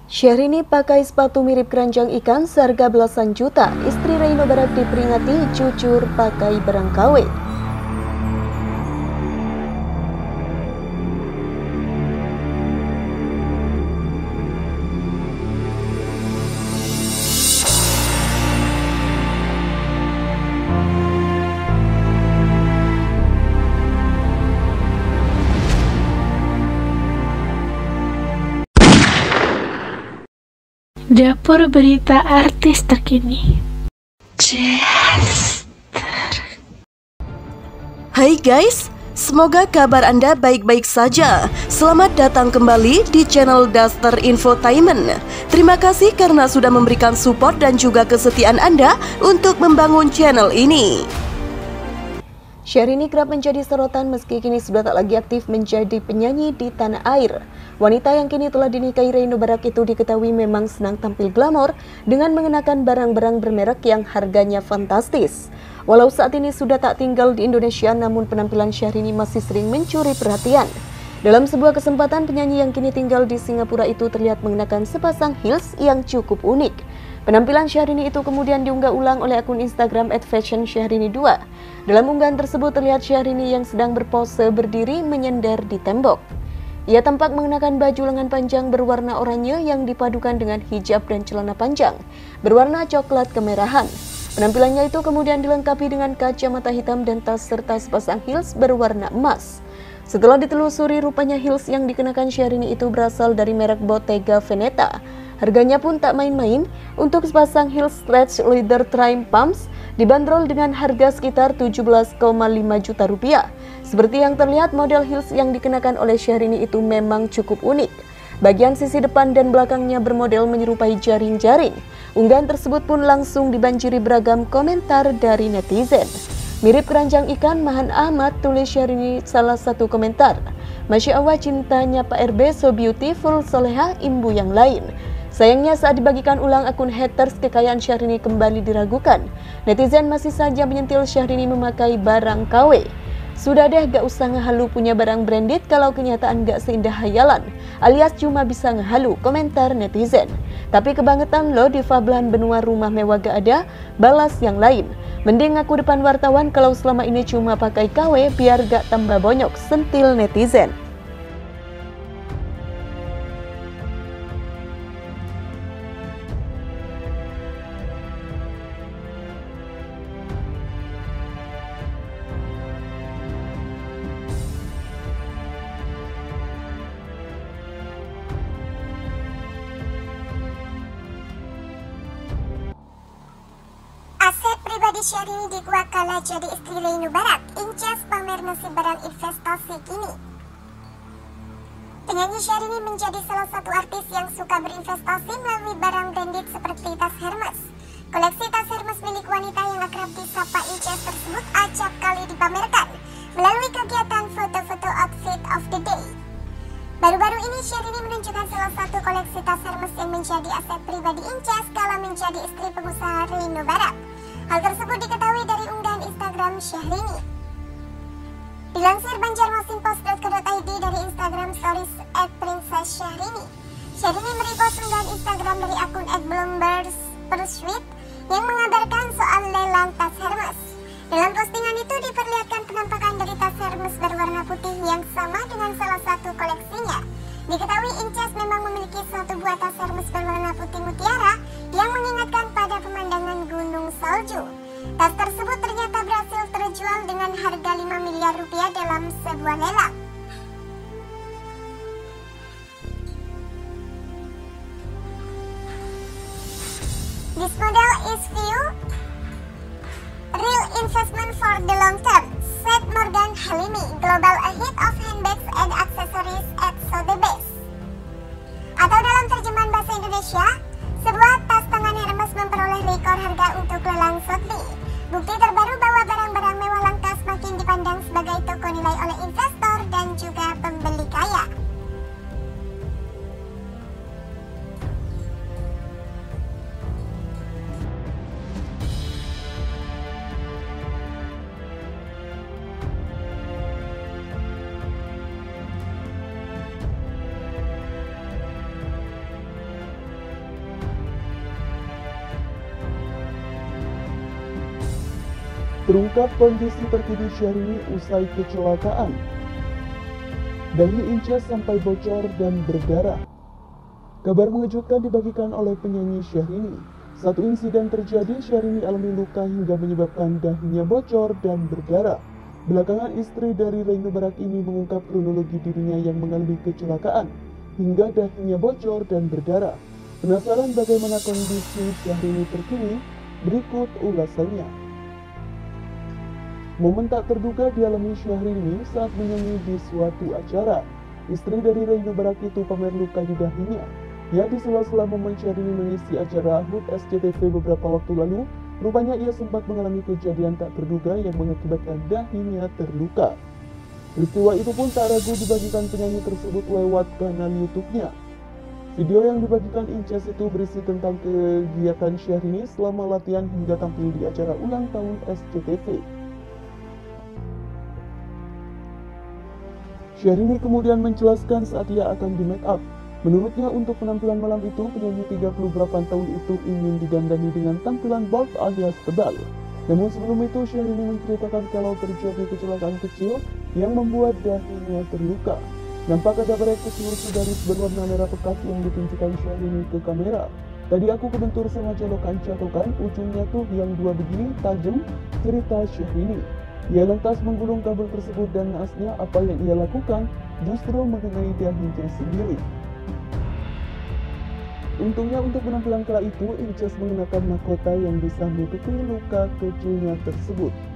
Syahrini pakai sepatu mirip keranjang ikan seharga belasan juta. Istri Reino Barak diperingati jujur pakai barang KW. Dapur berita artis terkini. Hai guys, semoga kabar Anda baik-baik saja. Selamat datang kembali di channel Daster Infotainment. Terima kasih karena sudah memberikan support dan juga kesetiaan Anda untuk membangun channel ini. Syahrini kerap menjadi sorotan meski kini sudah tak lagi aktif menjadi penyanyi di tanah air. Wanita yang kini telah dinikahi Reino Barak itu diketahui memang senang tampil glamor dengan mengenakan barang-barang bermerek yang harganya fantastis. Walau saat ini sudah tak tinggal di Indonesia, namun penampilan Syahrini masih sering mencuri perhatian. Dalam sebuah kesempatan, penyanyi yang kini tinggal di Singapura itu terlihat mengenakan sepasang heels yang cukup unik. Penampilan Syahrini itu kemudian diunggah ulang oleh akun Instagram @fashionsyahrini2. Dalam unggahan tersebut terlihat Syahrini yang sedang berpose berdiri menyender di tembok. Ia tampak mengenakan baju lengan panjang berwarna oranye yang dipadukan dengan hijab dan celana panjang berwarna coklat kemerahan. Penampilannya itu kemudian dilengkapi dengan kacamata hitam dan tas serta sepasang heels berwarna emas. Setelah ditelusuri, rupanya heels yang dikenakan Syahrini itu berasal dari merek Bottega Veneta. Harganya pun tak main-main. Untuk sepasang heels stretch leather trim pumps dibanderol dengan harga sekitar 17,5 juta rupiah. Seperti yang terlihat, model heels yang dikenakan oleh Syahrini itu memang cukup unik. Bagian sisi depan dan belakangnya bermodel menyerupai jaring-jaring. Unggahan tersebut pun langsung dibanjiri beragam komentar dari netizen. Mirip keranjang ikan, Mahan Ahmad, tulis Syahrini salah satu komentar. Masya Allah, cintanya Pak RB so beautiful, soleha, imbu yang lain. Sayangnya saat dibagikan ulang, akun haters kekayaan Syahrini kembali diragukan. Netizen masih saja menyentil Syahrini memakai barang KW. Sudah deh, gak usah ngehalu punya barang branded kalau kenyataan gak seindah hayalan, alias cuma bisa ngehalu, komentar netizen. Tapi kebangetan lo, diva belahan benua rumah mewah gak ada, balas yang lain. Mending ngaku depan wartawan kalau selama ini cuma pakai KW biar gak tambah bonyok, sentil netizen. Aset pribadi Syahrini dikuak kala jadi istri Reino Barak, incas pamer nasib barang investasi kini. Penyanyi Syahrini menjadi salah satu artis yang suka berinvestasi melalui barang branded seperti tas Hermes. Koleksi tas Hermes milik wanita yang akrab disapa incas tersebut acap kali dipamerkan melalui kegiatan foto-foto outfit of the day. Baru-baru ini Syahrini menunjukkan salah satu koleksi tas Hermes yang menjadi aset pribadi incas kala menjadi istri pengusaha Reino Barak. Hal tersebut diketahui dari unggahan Instagram Syahrini. Dilansir banjarmasinpost.co.id dari Instagram Stories @princesssyahrini. Syahrini merepost unggahan Instagram dari akun @bloombergspursuit yang mengabarkan soal lelang tas Hermes. Dalam postingan itu diperlihatkan penampakan dari tas Hermes berwarna putih yang sama dengan salah satu koleksinya. Diketahui incas memang memiliki suatu buah tas Hermes berwarna putih mutiara yang mengingatkan pada pemandangan gunung salju. Tas tersebut ternyata berhasil terjual dengan harga 5 miliar rupiah dalam sebuah lelang. This model is view real investment for the long term, said Morgan Halimi, global head of handbags and accessories at Sotheby's. Atau dalam terjemahan bahasa Indonesia, sebuah tas tangan Hermes memperoleh rekor harga untuk lelang Sotheby's. Bukti terbaru bahwa barang-barang mewah langka semakin dipandang sebagai toko nilai oleh investor dan juga pembeli kaya. Terungkap kondisi terkini Syahrini usai kecelakaan. Dahi Inces sampai bocor dan berdarah. Kabar mengejutkan dibagikan oleh penyanyi Syahrini. Satu insiden terjadi, Syahrini alami luka hingga menyebabkan dahinya bocor dan berdarah. Belakangan istri dari Reino Barak ini mengungkap kronologi dirinya yang mengalami kecelakaan hingga dahinya bocor dan berdarah. Penasaran bagaimana kondisi Syahrini terkini? Berikut ulasannya. Momen tak terduga dialami Syahrini saat menyanyi di suatu acara. Istri dari Reino Barak itu pamer luka di dahinya. Ya, di sela-sela momen Syahrini mengisi acara HUT SCTV beberapa waktu lalu, rupanya ia sempat mengalami kejadian tak terduga yang mengakibatkan dahinya terluka. Peristiwa itu pun tak ragu dibagikan penyanyi tersebut lewat kanal YouTube-nya. Video yang dibagikan Inces itu berisi tentang kegiatan Syahrini selama latihan hingga tampil di acara ulang tahun SCTV. Syahrini kemudian menjelaskan saat ia akan di make up. Menurutnya untuk penampilan malam itu, penyanyi 38 tahun itu ingin didandani dengan tampilan bold alias tebal. Namun sebelum itu, Syahrini menceritakan kalau terjadi kecelakaan kecil yang membuat dahinya terluka. Nampak ada kecil garis berwarna merah pekat yang ditunjukkan Syahrini ke kamera. Tadi aku kebentur sama colokan catokan, ujungnya tuh yang dua begini, tajam, cerita Syahrini. Ia lantas menggulung kabel tersebut dan naasnya apa yang ia lakukan justru mengenai dahinya sendiri. Untungnya untuk penampilan kala itu, Inces mengenakan mahkota yang bisa menutupi luka kecilnya tersebut.